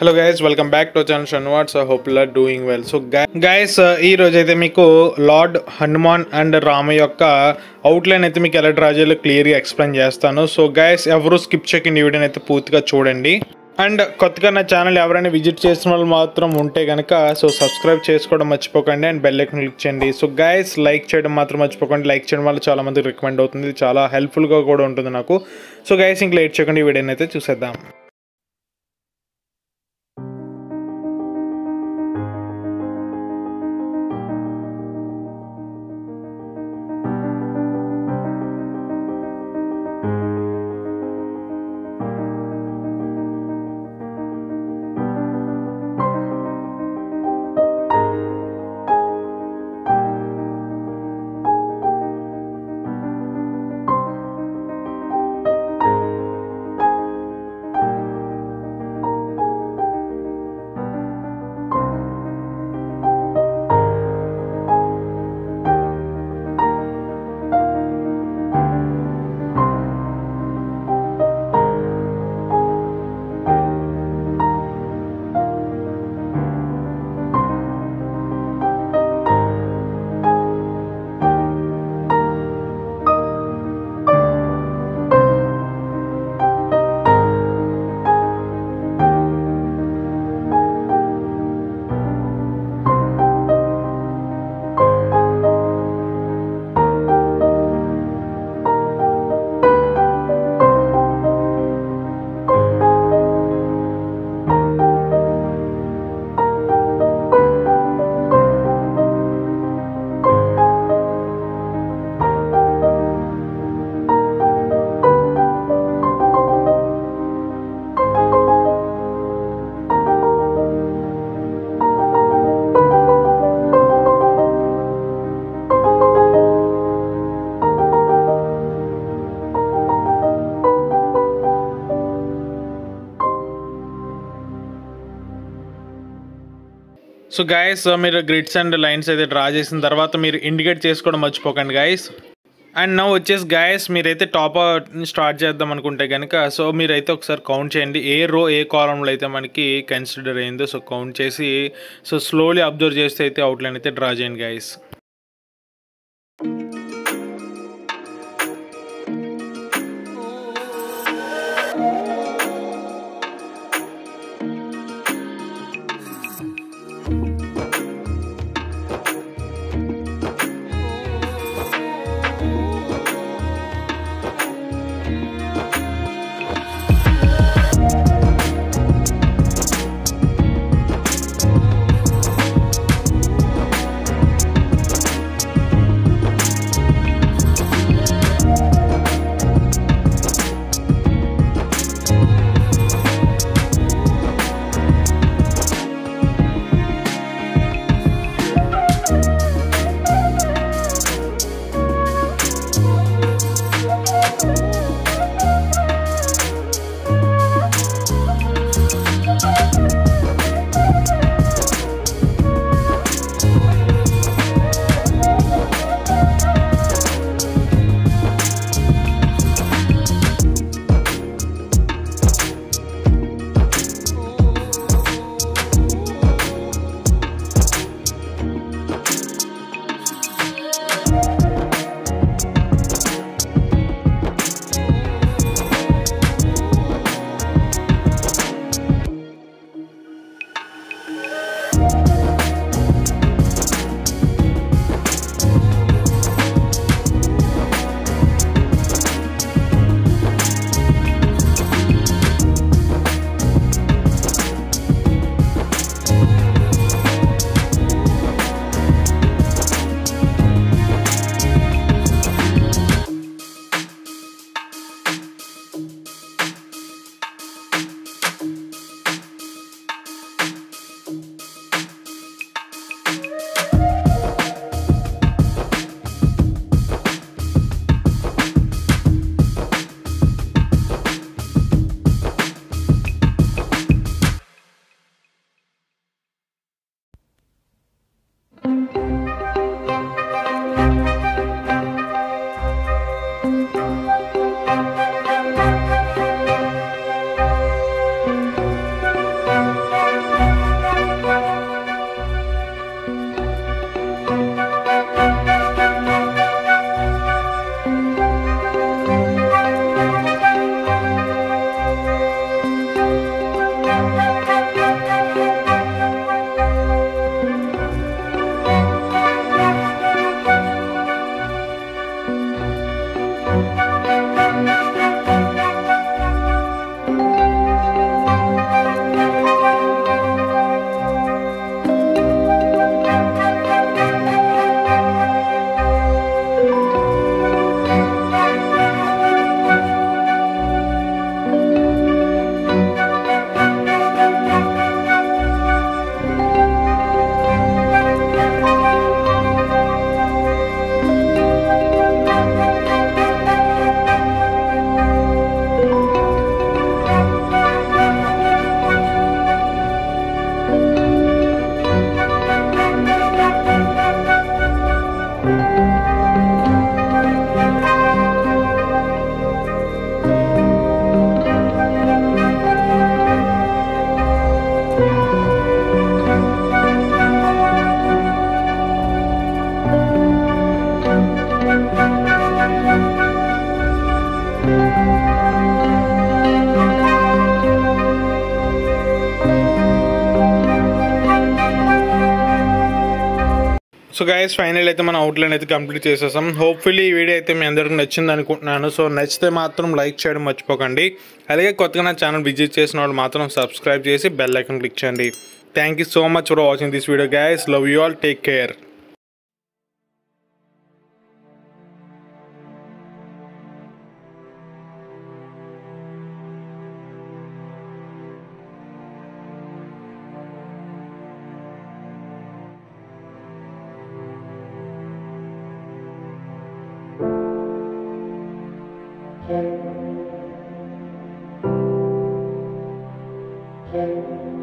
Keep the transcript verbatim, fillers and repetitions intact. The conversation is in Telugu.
Hello guys, welcome back to our channel Frnds. I hope you are doing well. So guys, ee roju aithe meeku Lord Hanuman and Rama yokka outline aithe meeku ela draw cheyalo clear ga explain chestanu. So guys, evaru skip cheyakandi video aithe poorthiga chudandi. And కొత్తగా నా ఛానల్ ఎవరైనా విజిట్ చేసిన వాళ్ళు మాత్రం ఉంటే కనుక సో సబ్స్క్రైబ్ చేసుకోవడం మర్చిపోకండి అండ్ బెల్ ఐకాన్ క్లిక్ చేయండి. సో గైస్ లైక్ చేయడం మాత్రం మర్చిపోకండి. లైక్ చేయడం వల్ల చాలా మందికి రికమెండ్ అవుతుంది, చాలా హెల్ప్ఫుల్గా కూడా ఉంటుంది నాకు. సో గైస్ ఇంక లేట్ చేయకుండా ఈ వీడియోని అయితే చూసేద్దాం. సో గైస్ మీరు గ్రిడ్స్ అండ్ లైన్స్ అయితే డ్రా చేసిన తర్వాత మీరు ఇండికేట్ చేసుకోవడం మర్చిపోకండి గైస్. అండ్ నౌ వచ్చేసి గైస్ మీరైతే టాప్ స్టార్ట్ చేద్దాం అనుకుంటే కనుక సో మీరైతే ఒకసారి కౌంట్ చేయండి ఏ రో ఏ కాలంలో అయితే మనకి కన్సిడర్ అయిందో. సో కౌంట్ చేసి సో స్లోలీ అబ్జర్వ్ చేస్తే అయితే అవుట్లైన్ అయితే డ్రా చేయండి గైస్. సో గైస్ ఫైనల్ అయితే మన అవుట్లైన్ అయితే కంప్లీట్ చేసేసాం. హోప్ఫుల్లీ ఈ వీడియో అయితే మీ అందరికి నచ్చింది అనుకుంటున్నాను. సో నచ్చితే మాత్రం లైక్ చేయడం మర్చిపోకండి. అలాగే కొత్తగా నా ఛానల్ విజిట్ చేసిన వాళ్ళు మాత్రం సబ్స్క్రైబ్ చేసి బెల్ ఐకాన్ క్లిక్ చేయండి. Thank you so much for watching this video guys. Love you all. Take care. Thank you.